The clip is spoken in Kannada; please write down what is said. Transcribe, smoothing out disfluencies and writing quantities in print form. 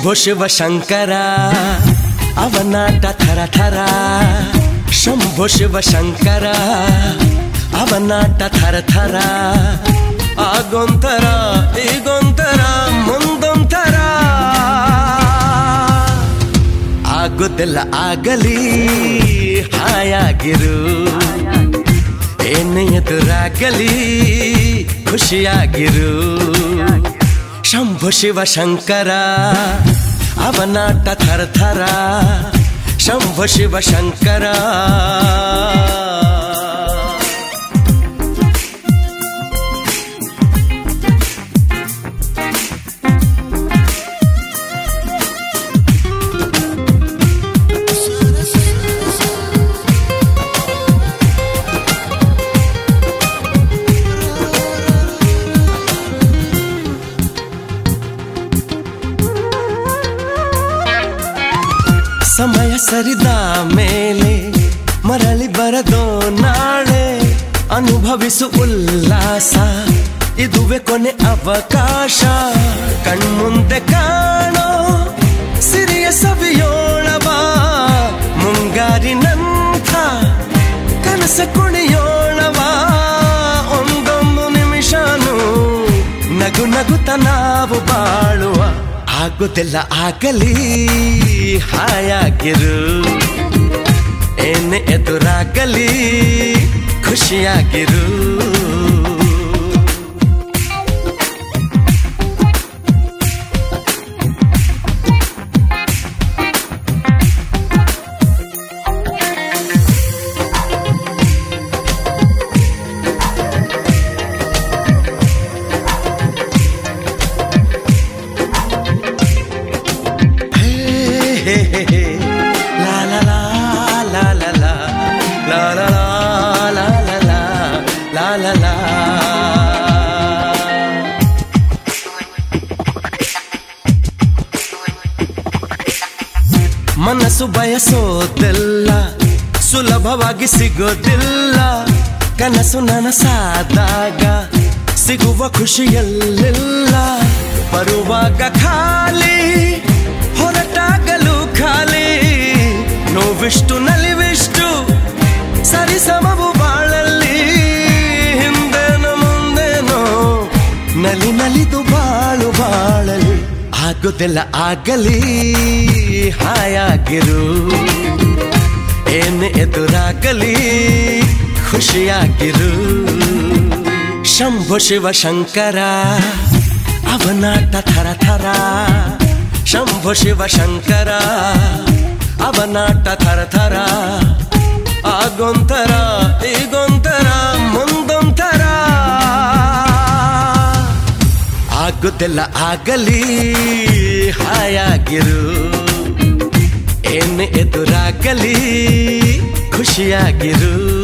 ಶಂಭೋ ಶಿವ ಶಂಕರ ಅವನಾಟ ಥರ ಥರ ಶಂಭೋ ಶಿವ ಶಂಕರ ಅವನಾಟ ಥರ ಥರ ಆಗೊಂತರ ಈಗೊಂತರ ಮುಂದೊಂತರ ಆಗೋದೆಲ್ಲ ಆಗಲಿ ಹಾಯಾಗಿರು ಏನೇ ಎದುರಾಗಲಿ ಖುಷಿಯಾಗಿರು ಶಂಭೋ ಶಿವ ಶಂಕರ ಅವನಾಟ ಥರ ಥರ ಶಂಭೋ ಶಿವ ಶಂಕರ ಸಮಯ ಸರಿದ ಮೇಲೆ ಮರಳಿ ಬರದೋ ನಾಳೆ ಅನುಭವಿಸು ಉಲ್ಲಾಸ ಇದುವೆ ಕೊನೆ ಅವಕಾಶ ಕಣ್ಮುಂದೆ ಕಾಣೋ ಸಿರಿಯ ಸವಿಯೋಳವ ಮುಂಗಾರಿನಂಥ ಕನಸ ಕುಣಿಯೋಳವ ಒಂದೊಂದು ನಿಮಿಷನೂ ನಗು ನಗುತ್ತ ನಾವು ಬಾಳುವ ಆಗೋದೆಲ್ಲ ಆಗಲಿ ಹಾಯಾಗಿರು ಏನೇ ಎದುರಾಗಲಿ ಖುಷಿಯಾಗಿರು ಮನಸ್ಸು ಬಯಸೋದೆಲ್ಲ ಸುಲಭವಾಗಿ ಸಿಗೋದಿಲ್ಲ ಕನಸು ನನಸಾದಾಗ ಸಿಗುವ ಖುಷಿಯಲ್ಲೆಲ್ಲ ಬರುವಾಗ ಖಾಲಿ ಹೊರಟಾಗಲು ಖಾಲಿ ನೋವಿಷ್ಟು ನಲಿವಿಷ್ಟು ಸರಿಸಮವು ಬಾಳಲ್ಲಿ ಹಿಂದೇನೋ ಮುಂದೇನೋ ನಲಿ ನಲಿದು ಬಾಳು ಬಾಳಲಿ ಆಗೋದೆಲ್ಲ ಆಗಲಿ ಹಾಯಾಗಿರು ಏನೇ ಎದುರಾಗಲಿ ಖುಷಿಯಾಗಿರು ಶಂಭೋ ಶಿವ ಶಂಕರ ಅವನಾಟ ಥರ ಥರ ಶಂಭೋ ಶಿವ ಶಂಕರ ಅವನಾಟ ಥರ ಥರ ಆಗೊಂತರ ಈಗೊಂತರ ಮುಂದೊಂತರ ಆಗೋದೆಲ್ಲ ಆಗಲಿ ಹಾಯಾಗಿರು ಏನೇ ಎದುರಾಗಲಿ ಖುಷಿಯಾಗಿರು